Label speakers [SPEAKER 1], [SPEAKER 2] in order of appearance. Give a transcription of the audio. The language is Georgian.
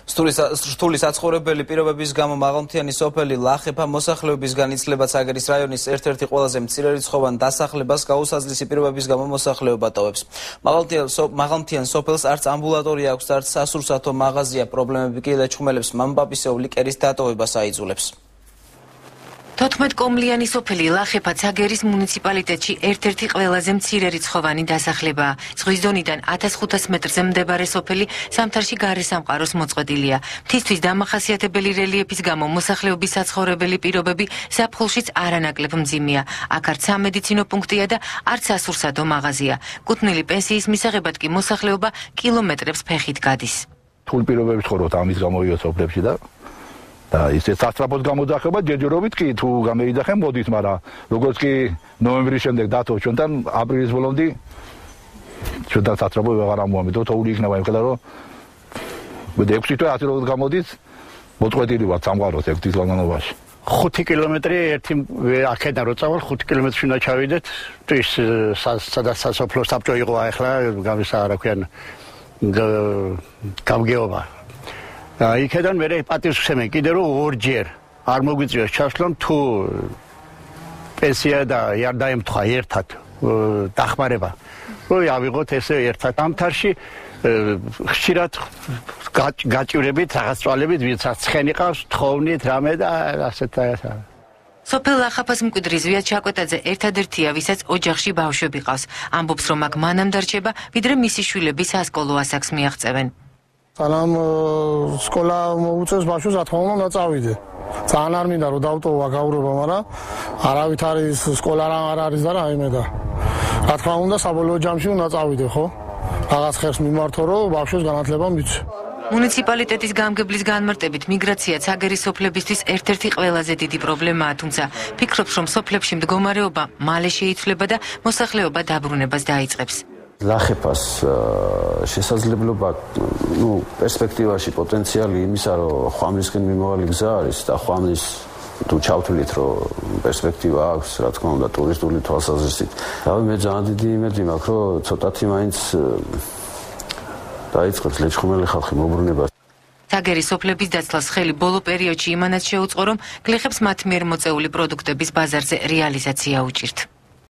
[SPEAKER 1] რთული საცხოვრებელი პირობების გამო მაღალმთიანი სოფელი ლახეფა მოსახლეობისგან იცლება ცაგერის რაიონის ერთ-ერთი ყველაზე მცირერიცხოვან დასახლებას გაუსაზრისი პირობების გამო მოსახლეობა ტოვებს. მაღალმთიან სოფელს არც ამბულატორია აქვს, არც სასურსათო მაღაზია, პრობლემები კი ლეჩხუმელებს მამბაბისეულ ლიკერის დატოვებას აიძულებს.
[SPEAKER 2] 14 კომლიანი სოფელი ლახეფა ცაგერის მუნიციპალიტეტში ერთ-ერთი ყველაზე მცირერიცხოვანი დასახლებაა. ზღვის დონიდან 1500 მეტრზე მდებარე სოფელი ზამთარში გარესამყაროს მოწყვეტილია. მთისთვის დამახასიათებელი რელიეფის გამო მოსახლეობის საცხოვრებელი პირობები ზაფხულშიც არანაკლებ მძიმეა. აქ არც სამედიცინო პუნქტია და არც სასურსათო მაღაზია. კუთვნილი პენსიის მისაღებად კი მოსახლეობა კილომეტრებს ფეხით გადის.
[SPEAKER 3] რთულ პირობებში ცხოვრობთ ამის გამო სოფლებში და ისე სასწრაფოდ გამოძახება ჯერჯერობით კი თუ გამეიძახენ მოდით, მაგრამ როგორც კი ნოემბრის შემდეგ დათო ჩვენთან აპრილის ბოლომდე ჩვენთან სასწრაფო ვეღარ ამოამედო თოული იქნება იმხელა რომ 6 თვე ასე როგორც გამოდის მოწყვეტილი ვარ სამყაროს 6 თვის განმავლობაში
[SPEAKER 4] 5 კილომეტრი ერთი აქედან რო წავალ 5 კილომეტრში უნდა ჩავიდეთ ის სადაც სასოფლო საბჭო იყო ახლა გამისა რა ქვიან გამგეობა იქედან მე პატივს ვცემენ კიდე რომ ორჯერ არ მოგვიწევს ჩასვლამ თუ პენსია და არ დაემთხვა ერთად დახმარება რომ ავიღოთ ესე ერთად ამთარში ხშირად გაჭირებით რაღაც წვალებით ვინცაც ცხენი ყავს თხოვნით რამე და ასეთ
[SPEAKER 2] სოფელ ლახაფას მკვიდრი ზვიად ჩაკვეტაძე ერთადერთია ვისაც ოჯახში ბავშვები ყავს ამბობს რომ აქ მანამ დარჩება ვიდრე მისი შვილები სასკოლო ასაკს მიაღწევენ
[SPEAKER 5] სანამ სკოლა მოუწევს ბავშვს რა თქმა უნდა უნდა წავიდე. ძალიან არ მინდა რომ დავტოვა გაურობა, მაგრამ არავით არის სკოლა არ არის და რაიმე და რა თქმა უნდა საბოლოო ჯამში უნდა წავიდე, ხო? რაღაც ხერხს მიმართო რომ ბავშვს განათლება მიცე.
[SPEAKER 2] მუნიციპალიტეტის გამგებლის განმარტებით მიგრაცია ცაგერის სოფლებისთვის ერთ-ერთი ყველაზე დიდი პრობლემაა, თუმცა ფიქრობს რომ სოფლებში მდგომარეობა მალე შეიცვლება და მოსახლეობა დაბრუნებას დაიწყებს.
[SPEAKER 6] ლახეფას შესაძლებლობა პერსპექტივაში პოტენციალი იმისა რომ ხვამლისკენ მიმავალი გზა არის და ხვამლის თუ ჩავთვლით რომ პერსპექტივა აქვს რა თქმა უნდა ტურისტული თვალსაზრისით რავი მე ძალიან დიდი იმედი მაქვს რომ ცოტათი მაინც დაიწყებს ლეჩხუმელი ხალხი მობრუნებას
[SPEAKER 2] ცაგერის სოფლების დაცლას ხელი ბოლო პერიოდში იმანაც შეუწყო რომ გლეხებს მათ მიერ მოწეული პროდუქტების ბაზარზე რეალიზაცია უჭირთ